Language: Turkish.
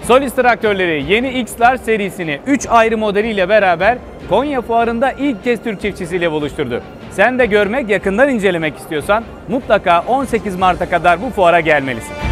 Solis traktörleri yeni X-Large serisini 3 ayrı modeliyle beraber Konya Fuarı'nda ilk kez Türk çiftçisiyle buluşturdu. Sen de görmek, yakından incelemek istiyorsan mutlaka 18 Mart'a kadar bu fuara gelmelisin.